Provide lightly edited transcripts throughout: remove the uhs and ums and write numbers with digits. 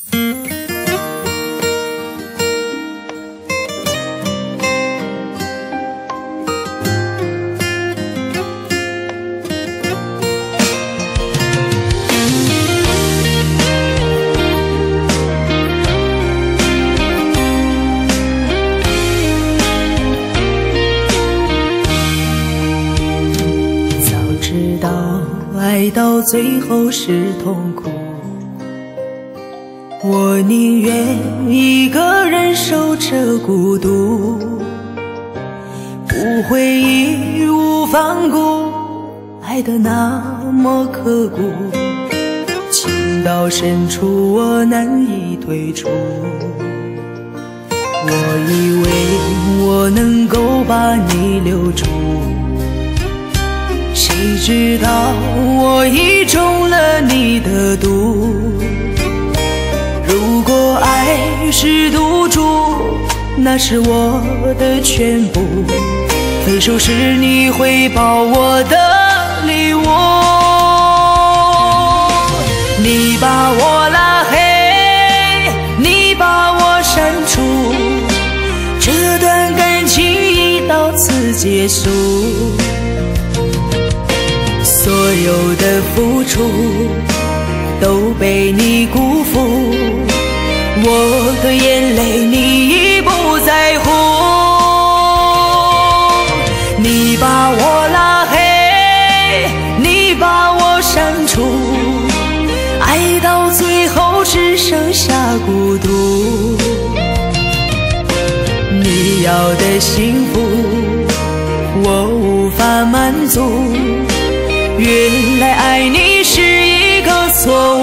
爱到最后是痛苦，我宁愿一个人守着孤独，不会义无反顾，爱得那么刻骨，情到深处我难以退出。我以为我能够把你留住，谁知道我已中了你的毒。如果爱是赌注，那是我的全部，分手时你会抱我的礼物。你把我拉黑，你把我删除，这段感情已到此结束。所有的付出都被你辜负，我的眼泪你已不在乎。你把我拉黑，你把我删除，爱到最后只剩下孤独。你要的幸福我无法满足，原来爱你是一个错误。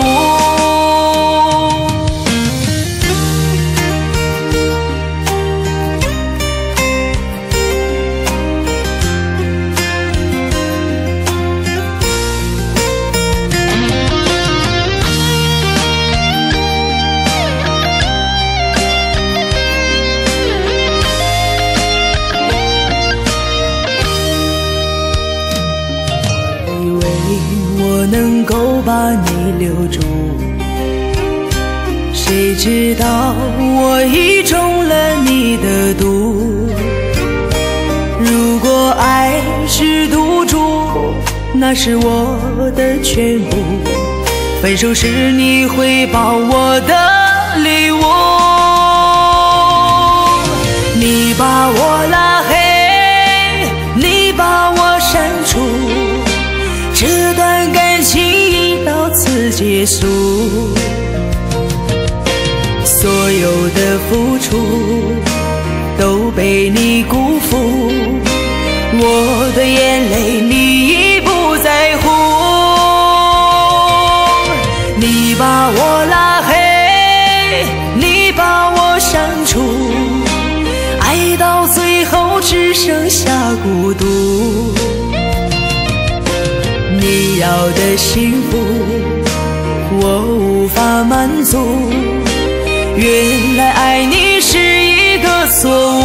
我能够把你留住，谁知道我已中了你的毒。如果爱是赌注，那是我的全部，分手时你会抱我的礼物。你把我拉黑，你把我删除，这段感情已到此结束。所有的付出都被你辜负，我的眼泪你已不在乎。你把我拉黑，你把我删除，爱到最后只剩下孤独。你要的幸福我无法满足，原来爱你是一个错误。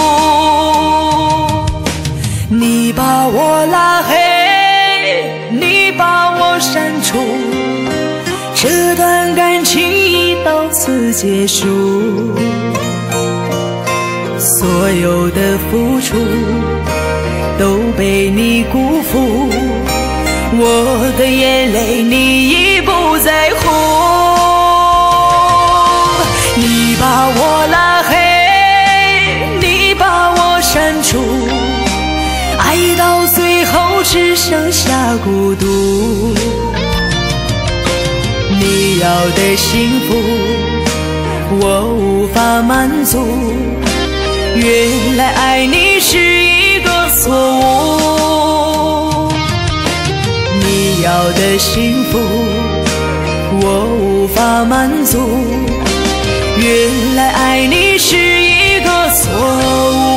你把我拉黑，你把我删除，这段感情已到此结束。所有的付出都被你辜负，我的眼泪你已不在乎。你把我拉黑，你把我删除，爱到最后只剩下孤独。你要的幸福我无法满足，原来爱你是一个错误。你要的幸福我无法满足，原来爱你是一个错误。